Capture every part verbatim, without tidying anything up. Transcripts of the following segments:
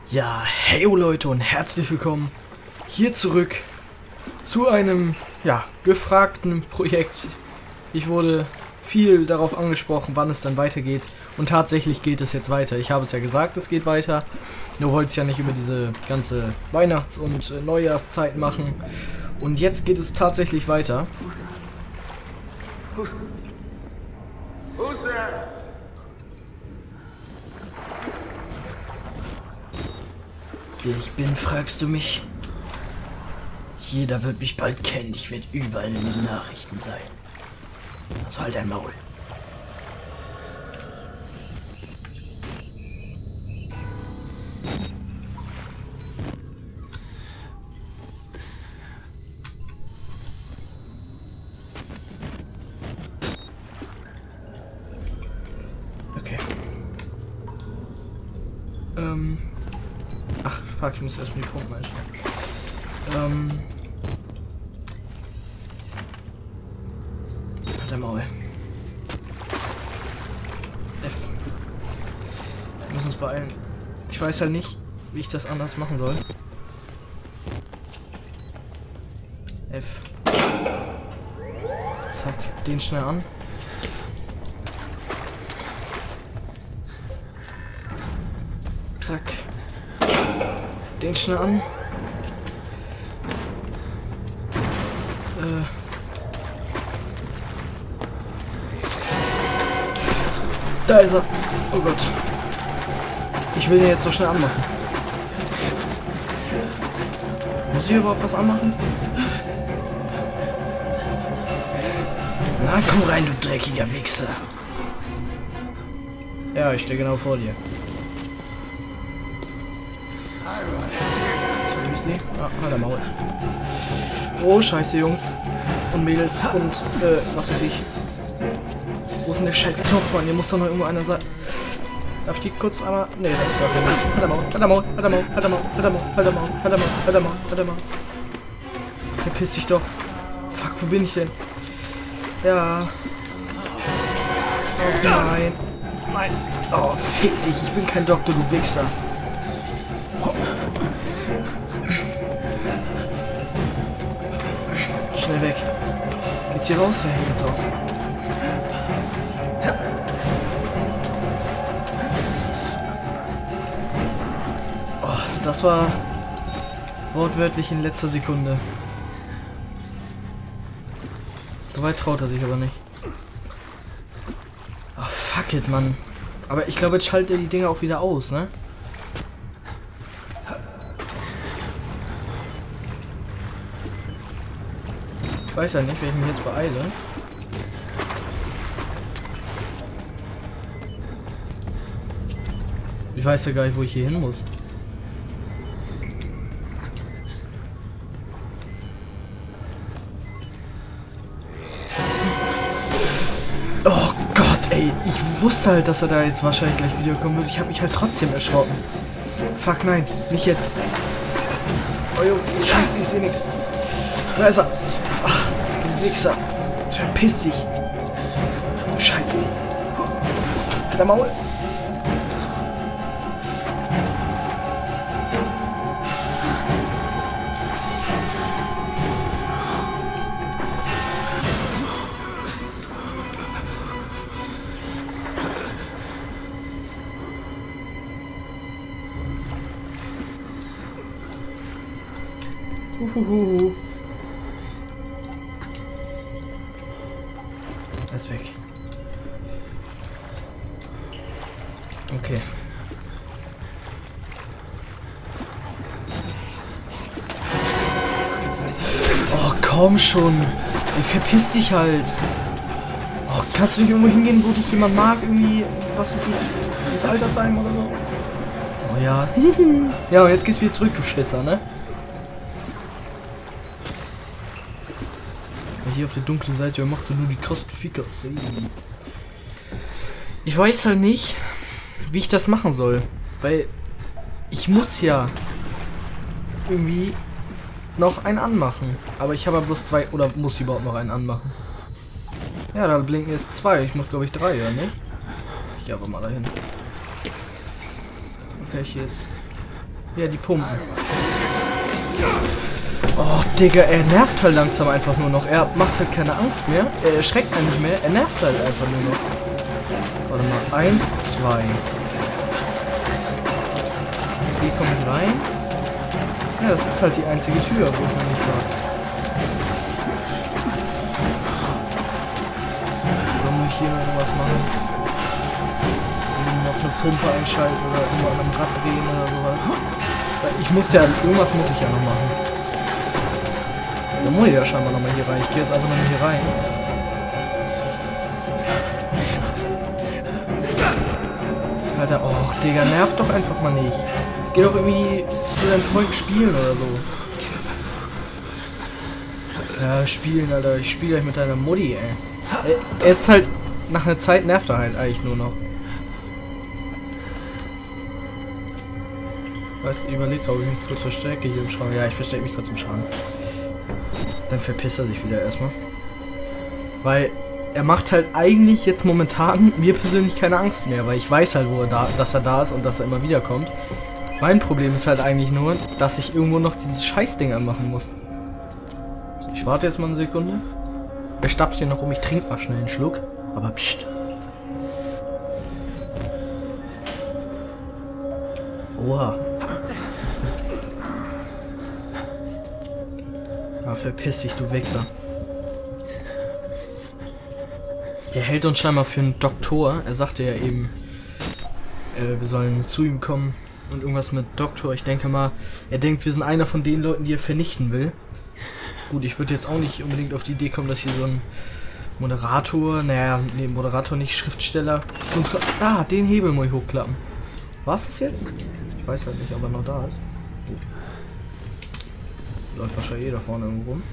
Ja, hey Leute und herzlich willkommen hier zurück zu einem, ja, gefragten Projekt. Ich wurde viel darauf angesprochen, wann es dann weitergeht und tatsächlich geht es jetzt weiter. Ich habe es ja gesagt, es geht weiter, nur wollte es ja nicht über diese ganze Weihnachts- und äh, Neujahrszeit machen und jetzt geht es tatsächlich weiter. Who's, who's there? Wer ich bin, fragst du mich? Jeder wird mich bald kennen, ich werde überall in den Nachrichten sein. Also halt dein Maul. Okay. Ähm... Ach, fuck, ich muss erstmal die Punkte einstellen. Ähm. Halt dein Maul. F. Wir müssen uns beeilen. Ich weiß halt nicht, wie ich das anders machen soll. F. Zack, den schnell an. Zack. Den schnell an. Äh. Da ist er. Oh Gott. Ich will den jetzt so schnell anmachen. Muss ich überhaupt was anmachen? Na, komm rein, du dreckiger Wichser. Ja, ich stehe genau vor dir. Ah, halt der Maul. Oh, scheiße, Jungs und Mädels und äh, was weiß ich. Wo ist denn der scheiße Knopf, Mann? Hier muss doch noch irgendwo einer sein. Darf ich die kurz einmal... Ne, da ist gar keiner. Halt der Maul, halt der Maul, halt der Maul, halt der Maul, halt der Maul, halt der Maul, halt der Maul, halt der Maul, halt der Maul. Verpiss dich doch. Fuck, wo bin ich denn? Ja. Oh nein. Nein. Oh, fick dich, ich bin kein Doktor, du Wichser. Schnell weg. Geht's hier raus? Ja, hier geht's raus. Oh, das war wortwörtlich in letzter Sekunde. Soweit traut er sich aber nicht. Ach, fuck it, Mann. Aber ich glaube, jetzt schaltet er die Dinger auch wieder aus, ne? Ich weiß ja nicht, wenn ich mich jetzt beeile. Ich weiß ja gar nicht, wo ich hier hin muss. Oh Gott, ey. Ich wusste halt, dass er da jetzt wahrscheinlich gleich Video kommen würde. Ich habe mich halt trotzdem erschrocken. Fuck, nein. Nicht jetzt. Oh Jungs, scheiße, ich sehe nichts. Da ist er. Wichser. Verpiss dich. Scheiße. Der Maul. Uhuhu. Er ist weg. Okay. Oh, komm schon. Ey, verpiss dich halt. Oh, kannst du nicht irgendwo hingehen, wo dich jemand mag? Irgendwie, was weiß ich, ins Altersheim oder so? Oh ja. Ja, und jetzt gehst du wieder zurück, du Schisser, ne? Hier auf der dunklen Seite, er macht so nur die krassen Fickers. Ich weiß halt nicht, wie ich das machen soll. Weil ich muss ja irgendwie noch einen anmachen. Aber ich habe ja bloß zwei, oder muss ich überhaupt noch einen anmachen? Ja, da blinken jetzt zwei. Ich muss glaube ich drei, ja, ne? Ich aber mal dahin. Okay, hier ist Ja, die Pumpen. Oh, Digga, er nervt halt langsam einfach nur noch. Er macht halt keine Angst mehr. Er erschreckt einen nicht mehr. Er nervt halt einfach nur noch. Warte mal. Eins, zwei. Wie kommt rein? Ja, das ist halt die einzige Tür, wo ich noch nicht war. Oder muss ich hier noch irgendwas machen? Noch eine Pumpe einschalten oder irgendwo an einem Rad drehen oder sowas. Weil ich muss ja, irgendwas muss ich ja noch machen. Da muss ich ja scheinbar nochmal hier rein. Ich gehe jetzt einfach nochmal hier rein. Alter, oh, Digga, nervt doch einfach mal nicht. Geh doch irgendwie zu deinen Freunden spielen oder so. Ja, spielen, Alter. Ich spiele gleich mit deiner Mutti, ey. Er ist halt, nach einer Zeit nervt er halt eigentlich nur noch. Weißt du, überlegt, ob ich mich kurz verstecke hier im Schrank. Ja, ich verstecke mich kurz im Schrank. Dann verpisst er sich wieder erstmal. Weil er macht halt eigentlich jetzt momentan mir persönlich keine Angst mehr, weil ich weiß halt, wo er da, dass er da ist und dass er immer wieder kommt. Mein Problem ist halt eigentlich nur, dass ich irgendwo noch dieses Scheißding anmachen muss. Ich warte jetzt mal eine Sekunde. Er stapft hier noch um, ich trinke mal schnell einen Schluck. Aber pst. Oha. Ja, verpiss dich, du Wichser. Der hält uns scheinbar für einen Doktor. Er sagte ja eben, äh, wir sollen zu ihm kommen und irgendwas mit Doktor. Ich denke mal, er denkt, wir sind einer von den Leuten, die er vernichten will. Gut, ich würde jetzt auch nicht unbedingt auf die Idee kommen, dass hier so ein Moderator, naja, nee, Moderator nicht, Schriftsteller. Und, ah, den Hebel muss ich hochklappen. War's das jetzt? Ich weiß halt nicht, ob er noch da ist. Gut. Läuft wahrscheinlich eh da vorne irgendwo rum.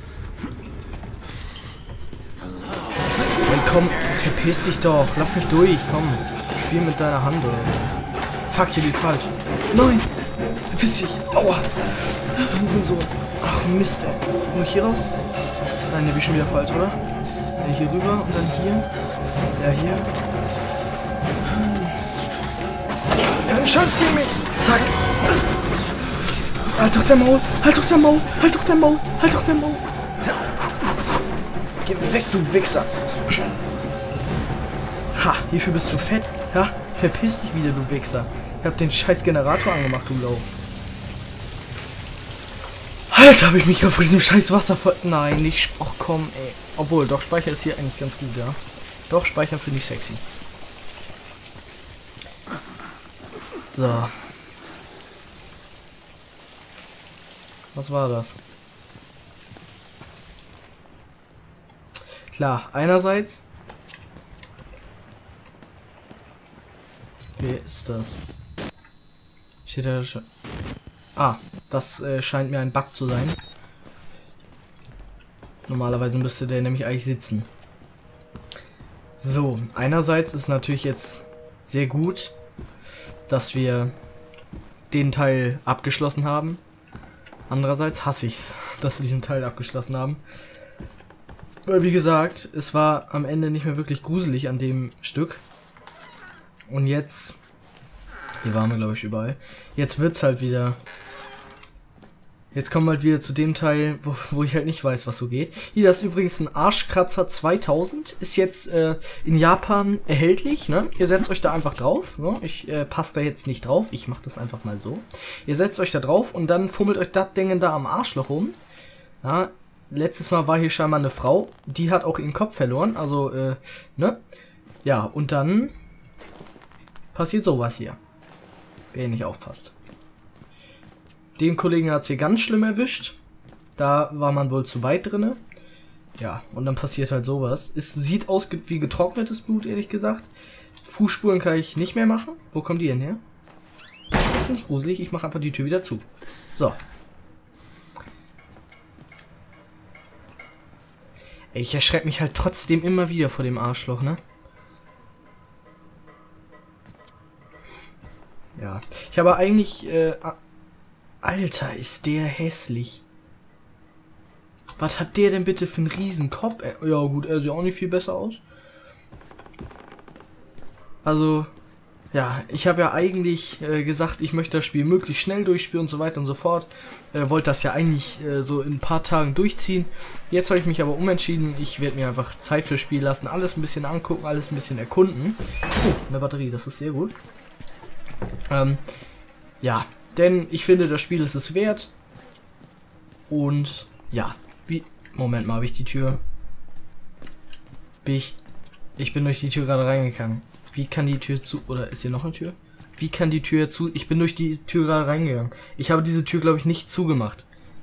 Hey, komm, verpiss dich doch. Lass mich durch, komm. Spiel mit deiner Hand oder so. Fuck, hier liegt falsch. Nein! Verpiss dich. Aua. So. Ach, Mist, ey. Muss ich hier raus? Nein, der bin schon wieder falsch, oder? Ja, hier rüber und dann hier. Ja, hier. Das ist keine Chance gegen mich. Zack. Halt doch der Maul. Halt doch der Maul. Halt doch der Maul. Halt doch der Maul. Geh weg, du Wichser. Ha, hierfür bist du fett. Ja, verpiss dich wieder, du Wichser. Ich hab den scheiß Generator angemacht, du Lau. Alter, hab ich mich gerade vor diesem scheiß Wasser voll... Nein, nicht... Ach komm, ey. Obwohl, doch, Speicher ist hier eigentlich ganz gut, ja. Doch, Speicher finde ich sexy. So. Was war das? Klar, einerseits... Wer ist das? Steht da schon... Ah, das äh, scheint mir ein Bug zu sein. Normalerweise müsste der nämlich eigentlich sitzen. So, einerseits ist natürlich jetzt sehr gut, dass wir den Teil abgeschlossen haben. Andererseits hasse ich's, dass wir diesen Teil abgeschlossen haben. Weil wie gesagt, es war am Ende nicht mehr wirklich gruselig an dem Stück. Und jetzt... Hier waren wir, glaube ich, überall. Jetzt wird's halt wieder... Jetzt kommen wir halt wieder zu dem Teil, wo, wo ich halt nicht weiß, was so geht. Hier, das ist übrigens ein Arschkratzer zweitausend. Ist jetzt äh, in Japan erhältlich, ne? Ihr setzt euch da einfach drauf. Ne? Ich äh, passe da jetzt nicht drauf. Ich mache das einfach mal so. Ihr setzt euch da drauf und dann fummelt euch das Ding da am Arschloch rum. Ja, letztes Mal war hier scheinbar eine Frau. Die hat auch ihren Kopf verloren. Also, äh, ne? Ja, und dann passiert sowas hier. Wer nicht aufpasst. Den Kollegen hat es hier ganz schlimm erwischt. Da war man wohl zu weit drinne. Ja, und dann passiert halt sowas. Es sieht aus wie getrocknetes Blut, ehrlich gesagt. Fußspuren kann ich nicht mehr machen. Wo kommen die denn her? Das ist nicht gruselig. Ich mache einfach die Tür wieder zu. So. Ey, ich erschrecke mich halt trotzdem immer wieder vor dem Arschloch, ne? Ja. Ich habe eigentlich... Äh, Alter, ist der hässlich. Was hat der denn bitte für einen Riesenkopf? Ja gut, er sieht auch nicht viel besser aus. Also, Ja, ich habe ja eigentlich äh, gesagt, ich möchte das Spiel möglichst schnell durchspielen und so weiter und so fort. Äh, wollte das ja eigentlich äh, so in ein paar Tagen durchziehen. Jetzt habe ich mich aber umentschieden. Ich werde mir einfach Zeit fürs Spiel lassen, alles ein bisschen angucken, alles ein bisschen erkunden. Oh, eine Batterie, das ist sehr gut. Ähm, ja, denn ich finde, das Spiel ist es wert. Und ja, wie... Moment mal, habe ich die Tür... Bin ich... Ich bin durch die Tür gerade reingegangen. Wie kann die Tür zu... Oder ist hier noch eine Tür? Wie kann die Tür zu... Ich bin durch die Tür gerade reingegangen. Ich habe diese Tür, glaube ich, nicht zugemacht.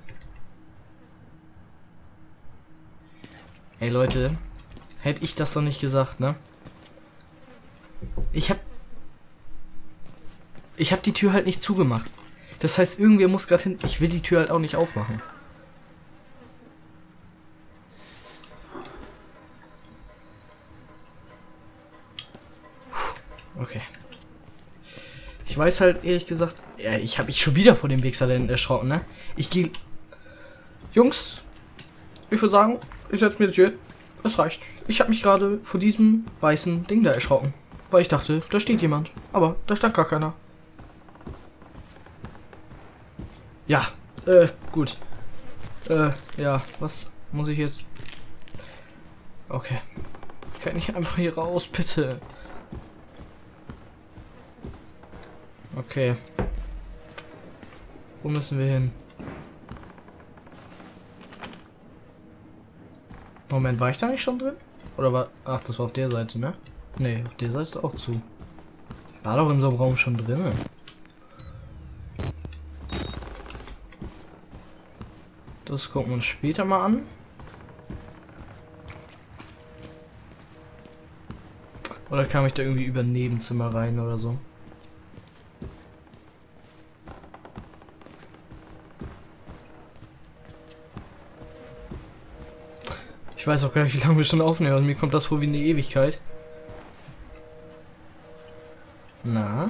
Ey, Leute. Hätte ich das doch nicht gesagt, ne? Ich habe... Ich habe die Tür halt nicht zugemacht. Das heißt, irgendwer muss gerade hin... Ich will die Tür halt auch nicht aufmachen. Okay. Ich weiß halt ehrlich gesagt, ja, ich habe mich schon wieder vor dem Wichser erschrocken, ne? Ich gehe... Jungs, ich würde sagen, ich setze mir jetzt hier. Das reicht. Ich habe mich gerade vor diesem weißen Ding da erschrocken. Weil ich dachte, da steht jemand. Aber da stand gar keiner. Ja, äh, gut. Äh, ja, was muss ich jetzt... Okay. Kann ich einfach hier raus, bitte? Okay. Wo müssen wir hin? Moment, war ich da nicht schon drin? Oder war... Ach, das war auf der Seite, ne? Ne, auf der Seite ist auch zu. Ich war doch in so einem Raum schon drin. Das gucken wir uns später mal an. Oder kam ich da irgendwie über Nebenzimmer rein oder so? Ich weiß auch gar nicht, wie lange wir schon aufnehmen. Also mir kommt das vor wie eine Ewigkeit. Na?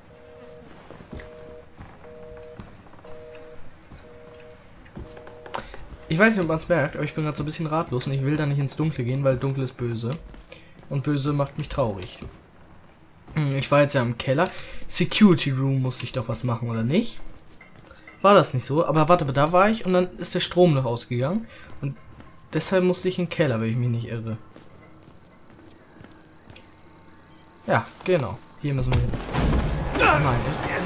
Ich weiß nicht, ob man es merkt, aber ich bin gerade so ein bisschen ratlos und ich will da nicht ins Dunkle gehen, weil Dunkel ist böse. Und böse macht mich traurig. Ich war jetzt ja im Keller. Security Room musste ich doch was machen, oder nicht? War das nicht so? Aber warte, da war ich und dann ist der Strom noch ausgegangen. Und deshalb musste ich in den Keller, wenn ich mich nicht irre. Ja, genau. Hier müssen wir hin. Nein.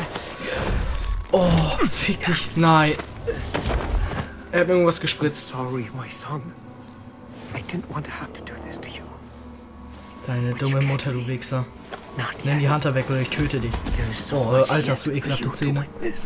Oh, fick dich. Nein. Er hat mir irgendwas gespritzt. Sorry, my son. I didn't want to have to do this to you. Deine dumme Mutter, du Wichser. Nimm die Hand da weg oder ich töte dich. Oh, Alter, hast du ekelhafte Zähne.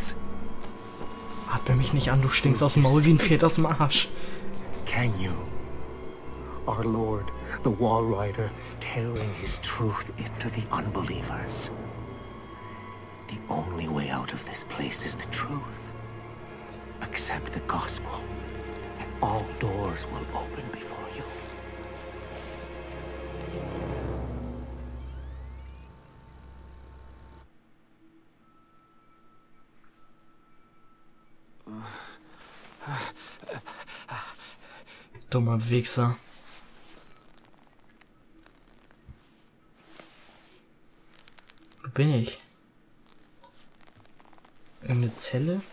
Atme mich nicht an, du stinkst aus dem Maul wie ein Pferd aus dem Arsch. Can you? Our Lord, the Wall Rider, tearing his truth into the unbelievers. The only way out of this place is the truth. Accept the gospel, and all doors will open before you. Dummer Wichser. Wo bin ich? Irgendeine Zelle?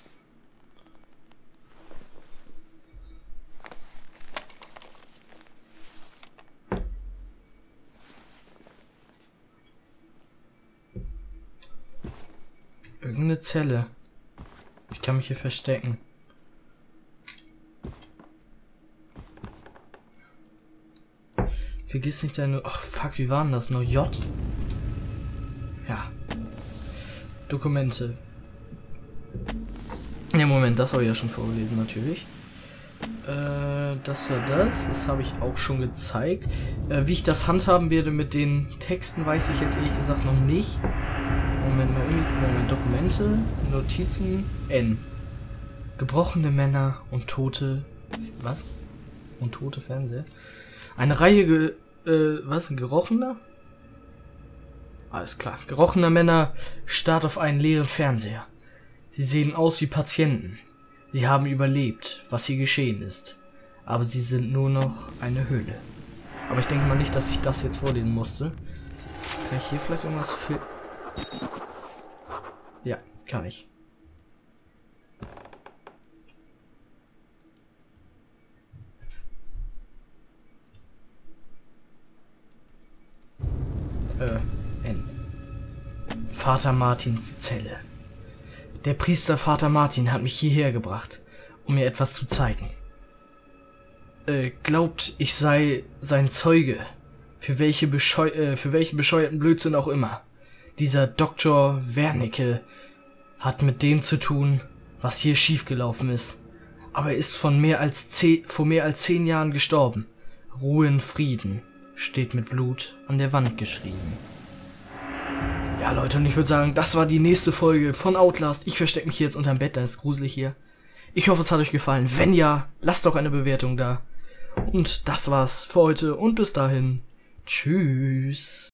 Irgendeine Zelle. Ich kann mich hier verstecken. Vergiss nicht deine... Ach, fuck, wie war denn das? Nur J? Ja. Dokumente. Ja, Moment, das habe ich ja schon vorgelesen, natürlich. Äh, das war das. Das habe ich auch schon gezeigt. Äh, wie ich das handhaben werde mit den Texten, weiß ich jetzt ehrlich gesagt noch nicht. Moment, Moment, Dokumente, Notizen, N. Gebrochene Männer und tote... Was? Und tote Fernseher? Eine Reihe ge... Äh, was? Gerochener? Alles klar. Gerochener Männer starrt auf einen leeren Fernseher. Sie sehen aus wie Patienten. Sie haben überlebt, was hier geschehen ist. Aber sie sind nur noch eine Hülle. Aber ich denke mal nicht, dass ich das jetzt vorlesen musste. Kann ich hier vielleicht irgendwas für... Ja, kann ich. Äh, N. Vater Martins Zelle. Der Priester Vater Martin hat mich hierher gebracht, um mir etwas zu zeigen. Äh, glaubt, ich sei sein Zeuge, für welche bescheu äh, für welchen bescheuerten Blödsinn auch immer. Dieser Doktor Wernicke hat mit dem zu tun, was hier schiefgelaufen ist. Aber er ist von mehr als zehn, vor mehr als zehn Jahren gestorben. Ruhe in Frieden, steht mit Blut an der Wand geschrieben. Ja, Leute, und ich würde sagen, das war die nächste Folge von Outlast. Ich verstecke mich hier jetzt unterm Bett, da ist gruselig hier. Ich hoffe, es hat euch gefallen. Wenn ja, lasst doch eine Bewertung da. Und das war's für heute und bis dahin. Tschüss.